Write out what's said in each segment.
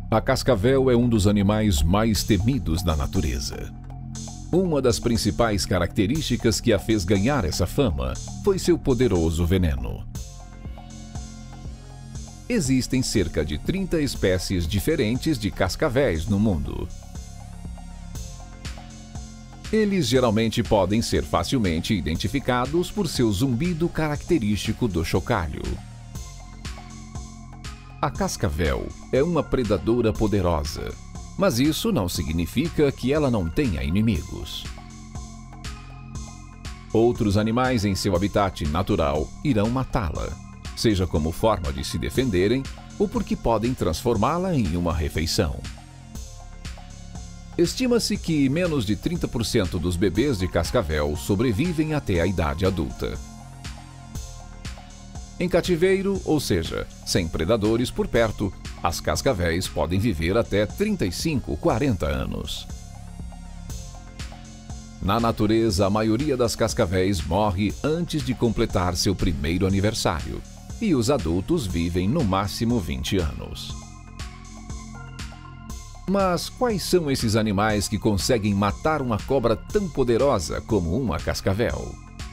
A cascavel é um dos animais mais temidos da natureza. Uma das principais características que a fez ganhar essa fama foi seu poderoso veneno. Existem cerca de 30 espécies diferentes de cascavéis no mundo. Eles geralmente podem ser facilmente identificados por seu zumbido característico do chocalho. A cascavel é uma predadora poderosa, mas isso não significa que ela não tenha inimigos. Outros animais em seu habitat natural irão matá-la, seja como forma de se defenderem ou porque podem transformá-la em uma refeição. Estima-se que menos de 30% dos bebês de cascavel sobrevivem até a idade adulta. Em cativeiro, ou seja, sem predadores por perto, as cascavéis podem viver até 35, 40 anos. Na natureza, a maioria das cascavéis morre antes de completar seu primeiro aniversário, e os adultos vivem no máximo 20 anos. Mas quais são esses animais que conseguem matar uma cobra tão poderosa como uma cascavel?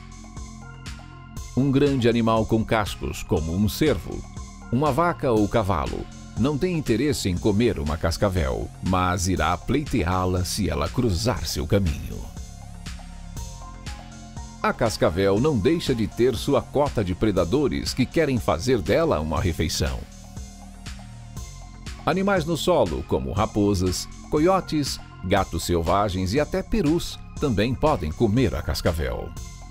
Um grande animal com cascos, como um cervo, uma vaca ou cavalo, não tem interesse em comer uma cascavel, mas irá pleiteá-la se ela cruzar seu caminho. A cascavel não deixa de ter sua cota de predadores que querem fazer dela uma refeição. Animais no solo, como raposas, coiotes, gatos selvagens e até perus, também podem comer a cascavel.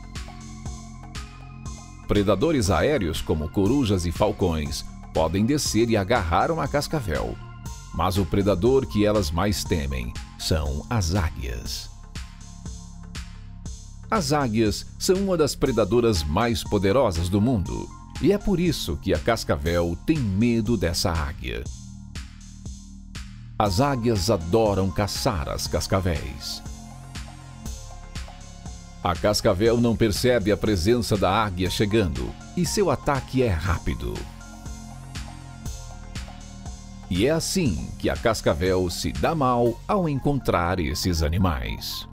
Predadores aéreos, como corujas e falcões, podem descer e agarrar uma cascavel. Mas o predador que elas mais temem são as águias. As águias são uma das predadoras mais poderosas do mundo, e é por isso que a cascavel tem medo dessa águia. As águias adoram caçar as cascavéis. A cascavel não percebe a presença da águia chegando, e seu ataque é rápido. E é assim que a cascavel se dá mal ao encontrar esses animais.